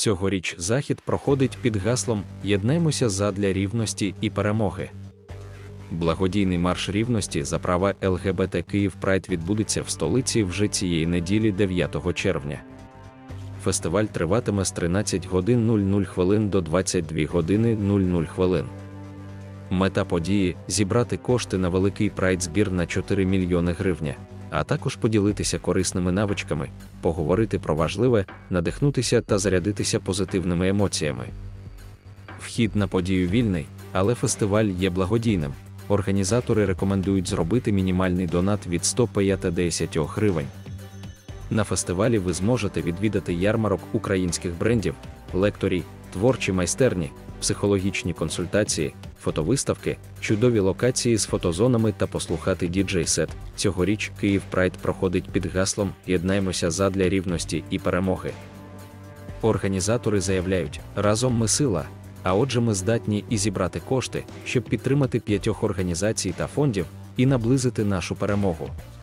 Цьогоріч захід проходить під гаслом «Єднаймося задля рівності і перемоги». Благодійний марш рівності за права ЛГБТ Київ Прайд відбудеться в столиці вже цієї неділі 9 червня. Фестиваль триватиме з 13 годин 00 хвилин до 22 години 00 хвилин. Мета події – зібрати кошти на великий прайд-збір на 4 мільйони гривень, а також поділитися корисними навичками, поговорити про важливе, надихнутися та зарядитися позитивними емоціями. Вхід на подію вільний, але фестиваль є благодійним. Організатори рекомендують зробити мінімальний донат від 150 гривень. На фестивалі ви зможете відвідати ярмарок українських брендів, лекторій, творчі майстерні, психологічні консультації, фотовиставки, чудові локації з фотозонами та послухати діджей-сет. Цьогоріч Київ Прайд проходить під гаслом «Єднаймося задля рівності і перемоги». Організатори заявляють, разом ми сила, а отже ми здатні і зібрати кошти, щоб підтримати 5 організацій та фондів і наблизити нашу перемогу.